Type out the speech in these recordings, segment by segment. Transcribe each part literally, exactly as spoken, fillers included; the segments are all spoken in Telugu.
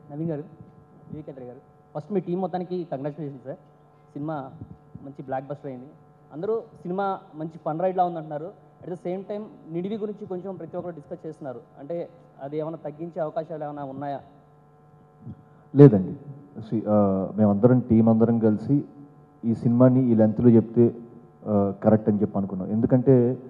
నవీన్ గారు, వివేక్ అత్రేయ గారు, ఫస్ట్ మీ టీం మొత్తానికి కంగ్రాచులేషన్ సార్. సినిమా మంచి బ్లాక్ బస్టర్ అయింది. అందరూ సినిమా మంచి ఫన్ రైడ్లా ఉందంటున్నారు. అట్ ద సేమ్ టైం నిడివి గురించి కొంచెం ప్రతి ఒక్కరు డిస్కస్ చేస్తున్నారు. అంటే అది ఏమైనా తగ్గించే అవకాశాలు ఏమైనా ఉన్నాయా? లేదండి, మేమందరం టీం అందరం కలిసి ఈ సినిమాని ఈ లెంత్లో చెప్తే కరెక్ట్ అని చెప్పి అనుకున్నాం. ఎందుకంటే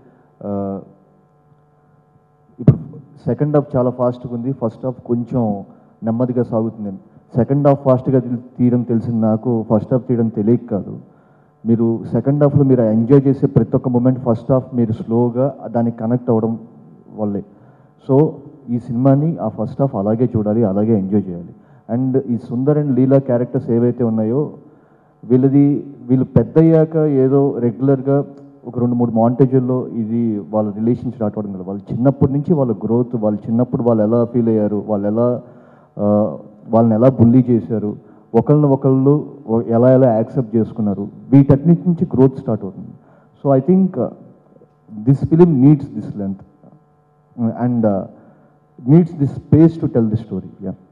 ఇప్పుడు సెకండ్ హాఫ్ చాలా ఫాస్ట్గా ఉంది, ఫస్ట్ హాఫ్ కొంచెం నెమ్మదిగా సాగుతుంది. సెకండ్ హాఫ్ ఫాస్ట్గా తీయడం తెలిసింది నాకు, ఫస్ట్ హాఫ్ తీయడం తెలియక కాదు. మీరు సెకండ్ హాఫ్లో మీరు ఎంజాయ్ చేసే ప్రతి ఒక్క మూమెంట్ ఫస్ట్ హాఫ్ మీరు స్లోగా దానికి కనెక్ట్ అవ్వడం వల్లే. సో ఈ సినిమాని ఆ ఫస్ట్ హాఫ్ అలాగే చూడాలి, అలాగే ఎంజాయ్ చేయాలి. అండ్ ఈ సుందర్ అండ్ లీలా క్యారెక్టర్స్ ఏవైతే ఉన్నాయో వీళ్ళది వీళ్ళు పెద్దయ్యాక ఏదో రెగ్యులర్గా ఒక రెండు మూడు మాంటేజుల్లో ఇది వాళ్ళ రిలేషన్ స్టార్ట్ అవ్వడం కదా. వాళ్ళు చిన్నప్పటి నుంచి వాళ్ళ గ్రోత్, వాళ్ళు చిన్నప్పుడు వాళ్ళు ఎలా ఫీల్ అయ్యారు, వాళ్ళు ఎలా వాళ్ళని ఎలా బుల్లీ చేశారు, ఒకళ్ళని ఒకళ్ళు ఎలా ఎలా యాక్సెప్ట్ చేసుకున్నారు, వీటన్నిటి నుంచి గ్రోత్ స్టార్ట్ అవుతుంది. So I think this film needs this length and needs this space to tell the story. Yeah.